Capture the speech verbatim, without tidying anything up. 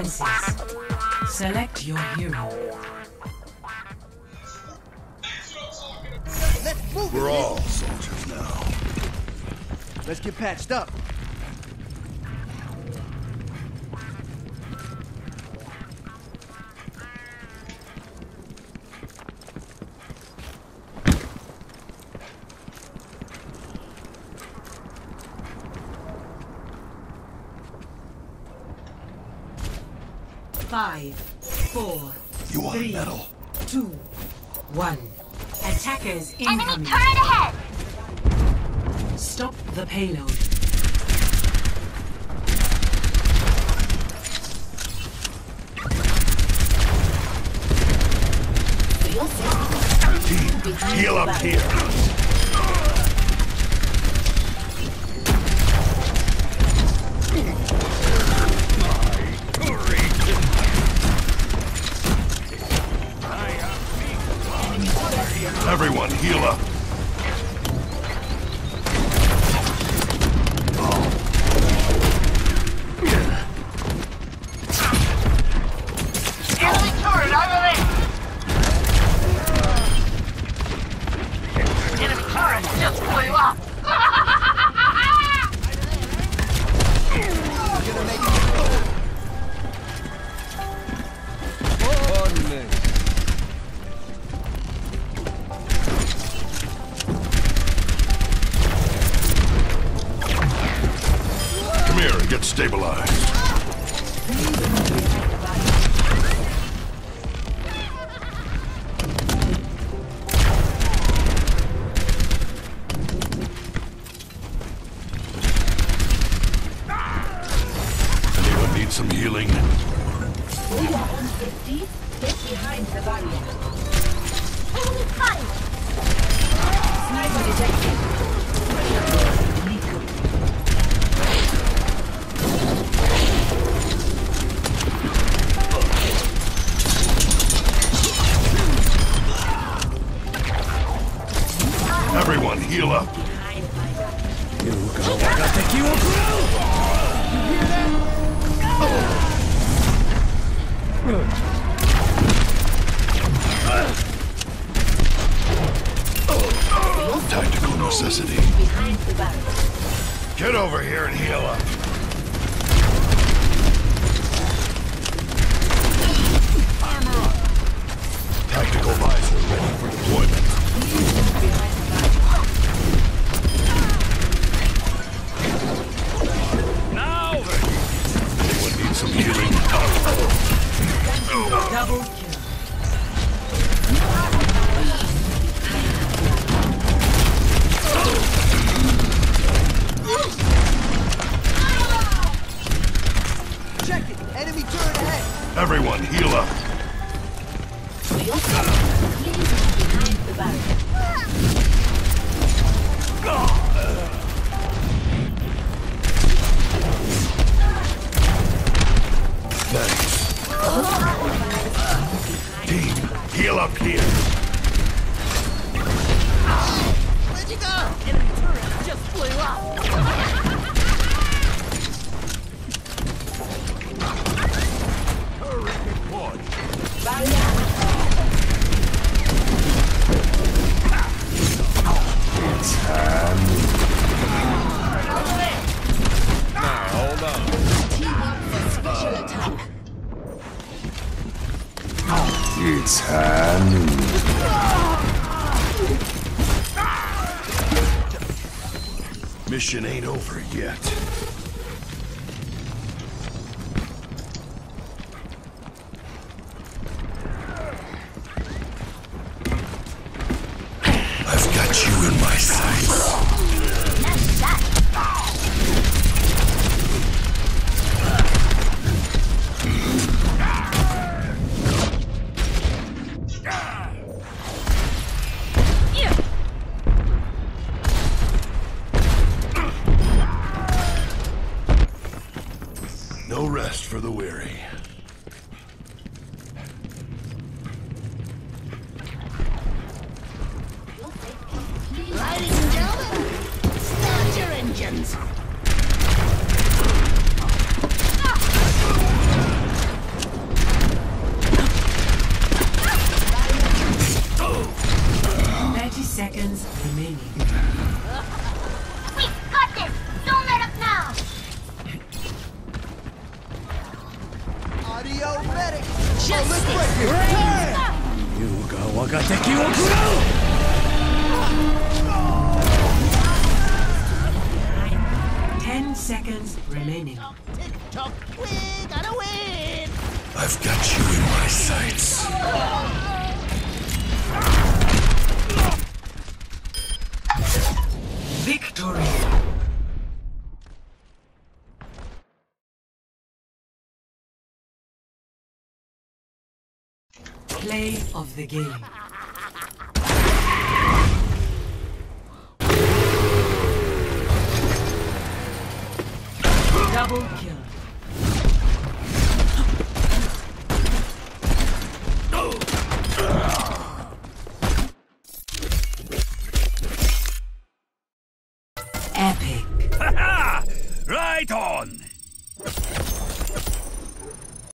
forces. Select your hero. Let's move We're it, all soldiers now. Let's get patched up. Five, four, You want three, metal? two, one. Attackers incoming. Enemy turret ahead! Stop the payload. Team, heal up here. Everyone, heal up. Enemy turret on the left! Enemy turret just blew up! Come here and get stabilized. Anyone need some healing? Get behind the barrier. Enemy spotted! Sniper detected. Everyone, heal up. Tactical necessity. Behind the barrier. Get over here and heal up. Armor up. Tactical visor ready for deployment. Now! Anyone need some healing? Double kill. Check it. Enemy turret ahead. Everyone, heal up. Behind the barrier. Thanks. Team, heal up here. Where'd you go? Enemy turret just blew up! Hold on. Special attack. It's Hanu. Mission ain't over yet. I've got you in my sights. No rest for the weary. Ladies and gentlemen, start your engines! が敵を食らう Ten seconds remaining. Tick-tock, we gotta win! I've got you in my sights. Victory. Play of the game. Double kill. Epic. Right on!